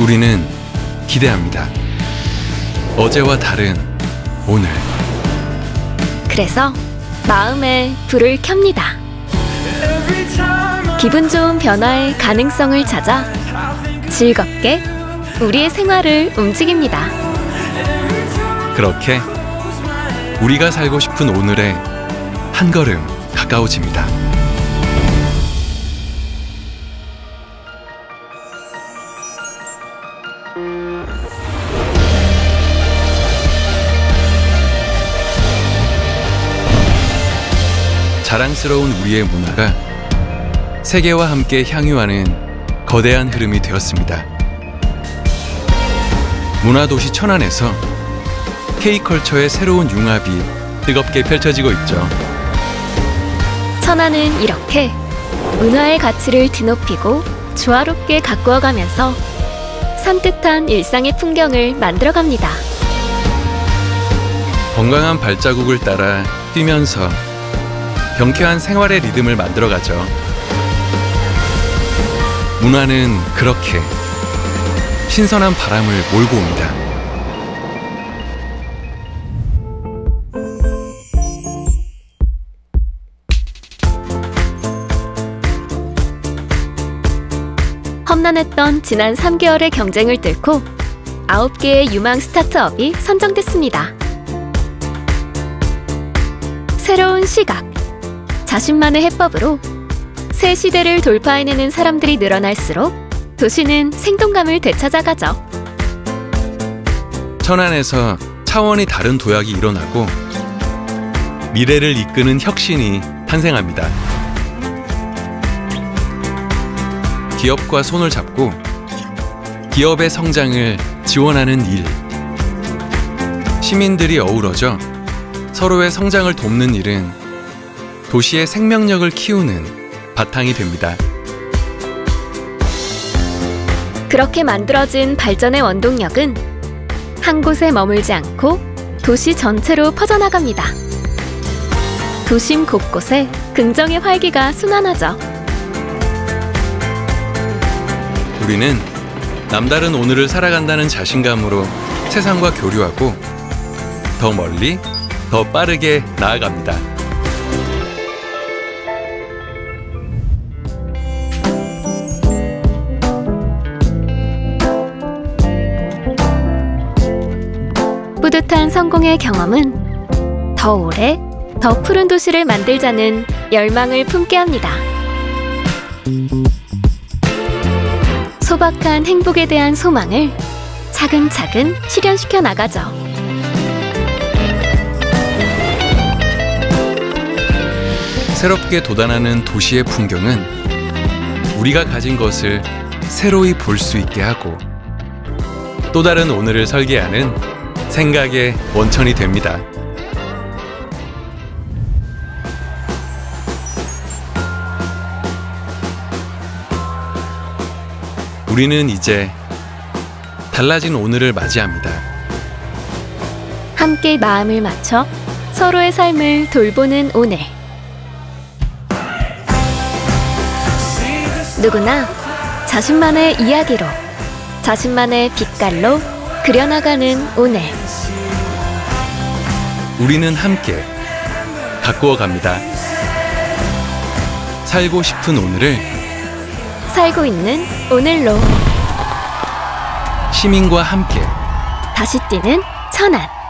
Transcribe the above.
우리는 기대합니다. 어제와 다른 오늘. 그래서 마음에 불을 켭니다. 기분 좋은 변화의 가능성을 찾아 즐겁게 우리의 생활을 움직입니다. 그렇게 우리가 살고 싶은 오늘에 한 걸음 가까워집니다. 자랑스러운 우리의 문화가 세계와 함께 향유하는 거대한 흐름이 되었습니다. 문화도시 천안에서 K컬처의 새로운 융합이 뜨겁게 펼쳐지고 있죠. 천안은 이렇게 문화의 가치를 드높이고 조화롭게 가꾸어가면서 산뜻한 일상의 풍경을 만들어갑니다. 건강한 발자국을 따라 뛰면서 경쾌한 생활의 리듬을 만들어가죠. 문화는 그렇게 신선한 바람을 몰고 옵니다. 험난했던 지난 3개월의 경쟁을 뚫고 9개의 유망 스타트업이 선정됐습니다. 새로운 시각, 자신만의 해법으로 새 시대를 돌파해내는 사람들이 늘어날수록 도시는 생동감을 되찾아가죠. 천안에서 차원이 다른 도약이 일어나고 미래를 이끄는 혁신이 탄생합니다. 기업과 손을 잡고 기업의 성장을 지원하는 일, 시민들이 어우러져 서로의 성장을 돕는 일은 도시의 생명력을 키우는 바탕이 됩니다. 그렇게 만들어진 발전의 원동력은 한 곳에 머물지 않고 도시 전체로 퍼져나갑니다. 도심 곳곳에 긍정의 활기가 순환하죠. 우리는 남다른 오늘을 살아간다는 자신감으로 세상과 교류하고 더 멀리, 더 빠르게 나아갑니다. 뿌듯한 성공의 경험은 더 오래, 더 푸른 도시를 만들자는 열망을 품게 합니다. 소박한 행복에 대한 소망을 차근차근 실현시켜 나가죠. 새롭게 돋아나는 도시의 풍경은 우리가 가진 것을 새로이 볼 수 있게 하고 또 다른 오늘을 설계하는 생각의 원천이 됩니다. 우리는 이제 달라진 오늘을 맞이합니다. 함께 마음을 맞춰 서로의 삶을 돌보는 오늘. 누구나 자신만의 이야기로, 자신만의 빛깔로 그려나가는 오늘. 우리는 함께 가꾸어 갑니다. 살고 싶은 오늘을 살고 있는 오늘로. 시민과 함께 다시 뛰는 천안.